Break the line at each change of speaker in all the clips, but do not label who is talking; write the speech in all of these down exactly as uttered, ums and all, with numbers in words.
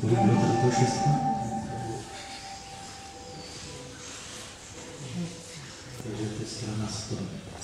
Kolik bylo tady toho šestka? Takže to je strana sto.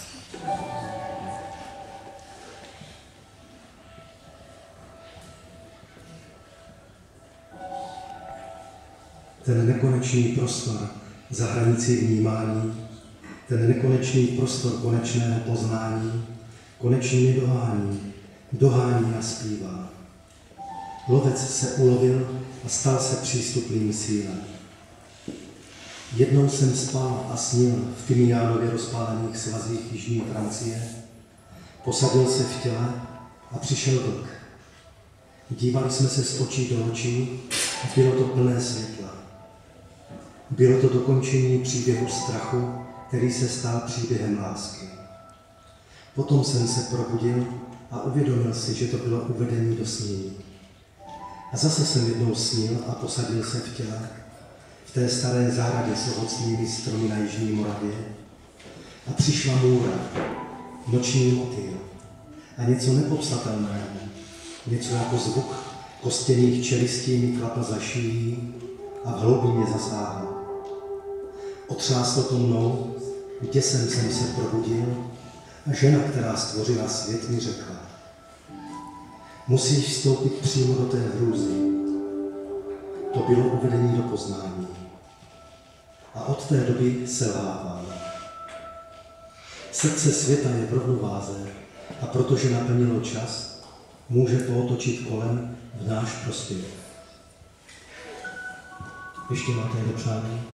Ten nekonečný prostor za hranici vnímání, ten nekonečný prostor konečného poznání, konečně mě dohání, dohání a zpívá. Lovec se ulovil a stal se přístupným sílem. Jednou jsem spal a snil v Timijánově rozpálených svazích jižní Francie, posadil se v těle a přišel vlk. Dívali jsme se z očí do očí a bylo to plné světla. Bylo to dokončení příběhu strachu, který se stal příběhem lásky. Potom jsem se probudil a uvědomil si, že to bylo uvedení do snění. A zase jsem jednou snil a posadil se v těle, v té staré zahradě s ovocnými stromy na jižní Moravě. A přišla můra, noční motýl a něco nepopsatelného, něco jako zvuk kostěných čelistí mi klapl za šíjí a v hloubi mě zasáhl. Otřáslo to mnou, děsem jsem se probudil a žena, která stvořila svět, mi řekla: musíš vstoupit přímo do té hrůzy. To bylo uvedení do poznání. A od té doby selhával. Srdce světa je v rovnováze a protože naplnilo čas, může pootočit kolem v náš prospěch. Ještě máte jedno přání?